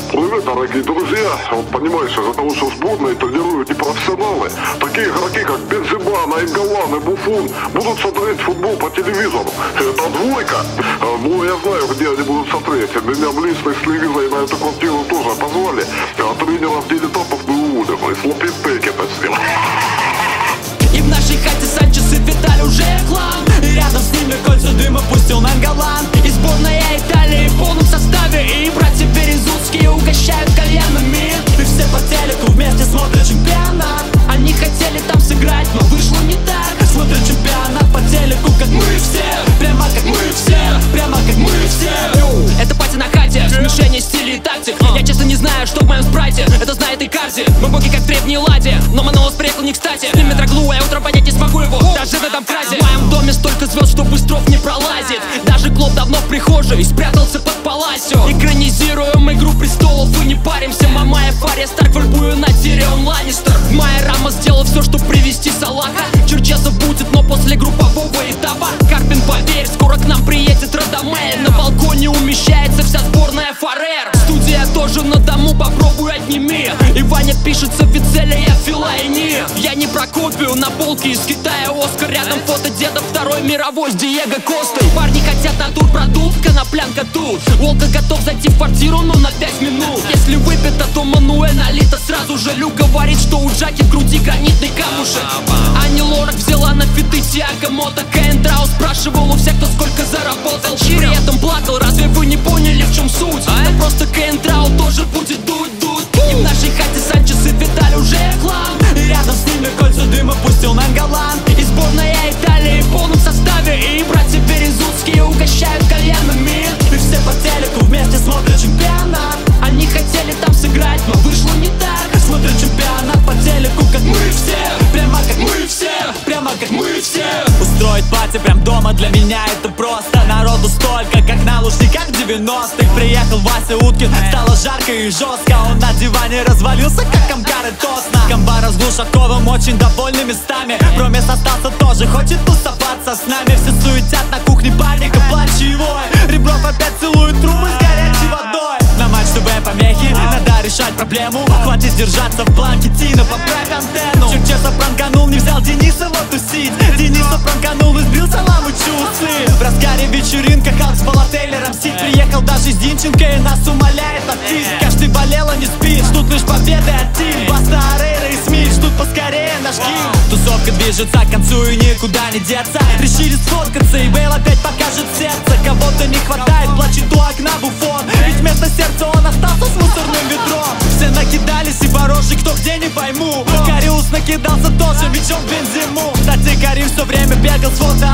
Привет, дорогие друзья. Вот понимаешь, из-за того, что в сборной тренируют не профессионалы, такие игроки, как Бензема, Наингgolan и Буфон, будут смотреть футбол по телевизору. Это двойка. Ну, я знаю, где они будут смотреть. Меня в личность телевизора и на эту квартиру тоже позвали. А тренеров дилетантов мы уволим. И слопипеки это сделал. И в нашей хате Санчес и Виталь уже хлам. И рядом с ними кольца дыма пустил Наингgolan. И сборная Италии в полном составе. И братья Березутские угощают кальянами. И все по телеку вместе смотрят чемпионат. Они хотели там сыграть, но вышло не так. Смотрят чемпионат по телеку, как мы все. Прямо как мы все, прямо как мы все. Это пати на хате, смешение стилей и тактик. Я честно не знаю, что в моем спрайте. Это знает и Карди. Мы боги как в древней ладе. Но Манолос приехал не кстати. С ним Метроглу, я утром понять не смогу его. Даже в этом красе. В моем доме столько звезд, что Быстров не пролазит. Даже Клоп давно в прихожей спрятался под паласио. Экранизируем Игру престолов и не паримся. Мамаев, Ария Старк, вербую на Тирион Ланнистер. Майя Рама сделал все, чтобы привести Салаха. Черчесов будет, но после группового этапа. Карпин, поверь, скоро к нам приедет Радамель. На балконе умещается вся сборная Фарер. Студия тоже на дому, попробуй отними. И Ваня пишется в Вицеле, я Филайни. Я не про копию, на полке из Китая Оскар. Рядом фото деда Второй мировой с Диего Костой. Парни хотят натурпродукт, коноплянка тут. Волка готов зайти в квартиру, но на 5 минут. Если выпито, то Мануэль налито. Сразу же Люк говорит, что у Джаки в груди гранитный камушек. Ани Лорак взяла на фиты Тиаго Мото. Кэйн Драу спрашивал у всех, кто сколько заработал. При этом плакал, разве вы не поняли, в чем суть? Да просто Кэйн Драу тоже будет дуть. И в нашей хате Санчес и Виталь уже хлам. И рядом с ними кольца дыма пустил Наингgolan. И сборная Италии в полном составе. И братья Березутские угощают кальянами. И все по телеку вместе смотрят чемпионат. Они хотели там сыграть, но вышло не так. Смотрят чемпионат по телеку, как мы все. Прямо как мы все, прямо как мы все. Устроить пати прям дома для меня это просто. Народу столько, как на Лужниках в 90-х. Приехал Вася Уткин, стало жарко и жестко. Он на диване развалился, как Амкары Тосна. Комбара с Глушаковым очень довольны местами. Промес остался тоже, хочет тусоваться с нами. Все суетят на кухне, паника, плач и вой. Ребров опять целует трубы с горячей водой. На матч ТВ помехи, надо решать проблему. Хватит держаться в планке, Тина, поправь антенну. Черчесов пранканул, не взял Денисова тусить. Денисов пранканул и сбил Саламычу усы. В разгаре вечеринка, Халк с Балателлером сидит. Приехал даже с Динченко и нас умоляет артист. Каждый болела, не спит, ждут лишь победы от Тим. Баста, Арейра и Смит ждут поскорее наш гимн. Тусовка движется к концу и никуда не деться. Решили сфоткаться и Бейл опять покажет сердце. Кого-то не хватает, плачет у окна Буфон. Ведь вместо сердца он остался с мусорным ведром. Все накидались и порожи, кто где не пойму. Кариус накидался тоже мячом в Бензему. Кстати, Карим все время бегал с фото